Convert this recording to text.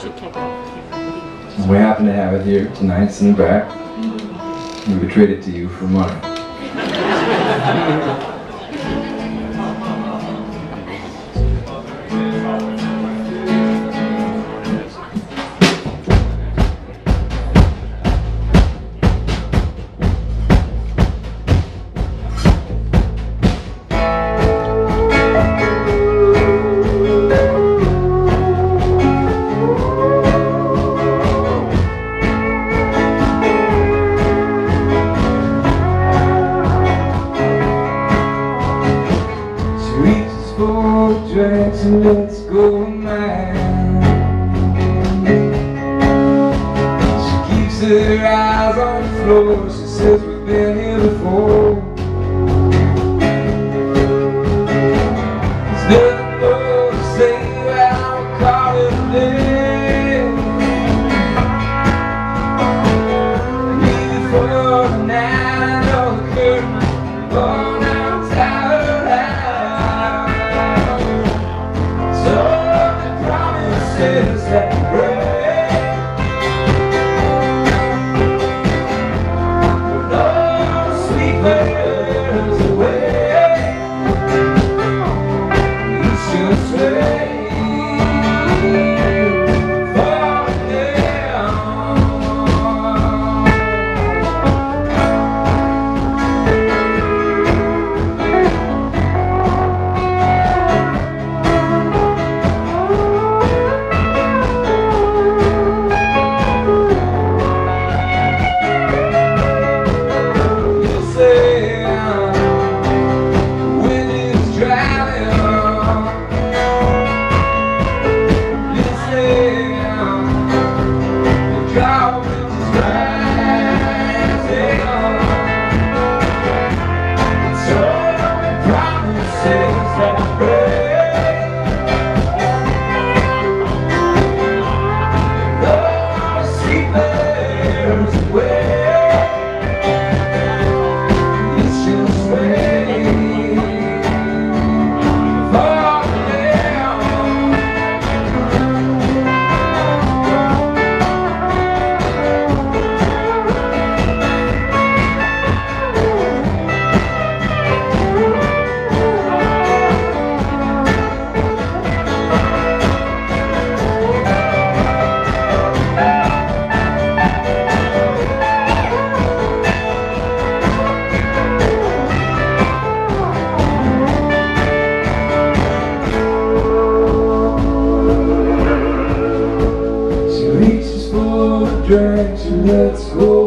We happen to have it here tonight. It's in the back. We would trade it to you for money. Drinks and let's go mad. She keeps her eyes on the floor. She says we've been here before. There's nothing more to say. I'll call it a day. Leave it for the night. I know the curtain's blown outside her house. That break, but all sleepers away, you should stay for them. Drinks, let's go.